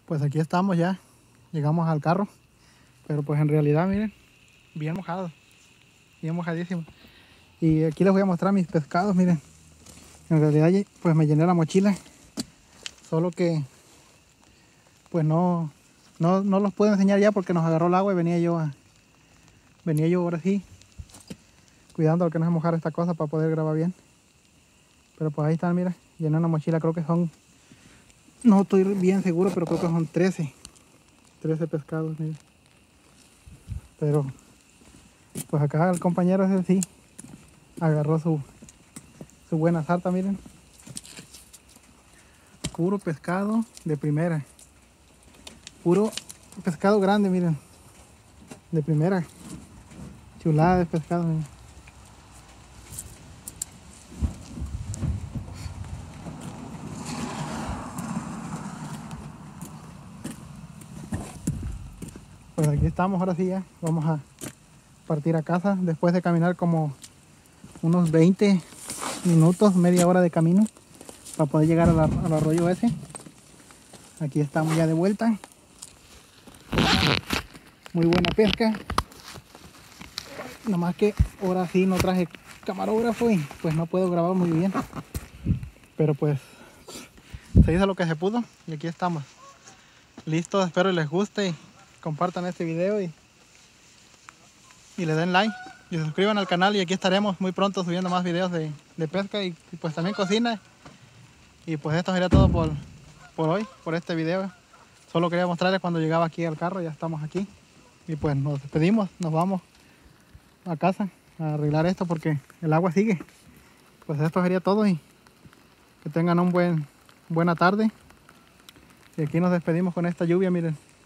Pues aquí estamos ya, llegamos al carro, pero pues en realidad miren, bien mojado, bien mojadísimo. Y aquí les voy a mostrar mis pescados, miren. En realidad pues me llené la mochila, solo que pues no los puedo enseñar ya porque nos agarró el agua y venía yo ahora sí, cuidando que no se mojara esta cosa para poder grabar bien. Pero pues ahí están, mira, llené una mochila, creo que son, no estoy bien seguro, pero creo que son 13 pescados, miren. Pero pues acá el compañero ese sí agarró su buena sarta, miren. Puro pescado de primera. Puro pescado grande, miren. De primera. Chulada de pescado, miren. Pues aquí estamos, ahora sí ya. Vamos a partir a casa después de caminar como unos 20 minutos, media hora de camino para poder llegar al arroyo ese. Aquí estamos ya de vuelta. Muy buena pesca. Nomás que ahora sí no traje camarógrafo y pues no puedo grabar muy bien. Pero pues se hizo lo que se pudo y aquí estamos. Listos, espero les guste y compartan este video y le den like y se suscriban al canal, y aquí estaremos muy pronto subiendo más videos de pesca y pues también cocina. Y pues esto sería todo por hoy, por este video. Solo quería mostrarles cuando llegaba aquí al carro, ya estamos aquí. Y pues nos despedimos, nos vamos a casa a arreglar esto porque el agua sigue. Pues esto sería todo y que tengan buena tarde. Y aquí nos despedimos con esta lluvia, miren.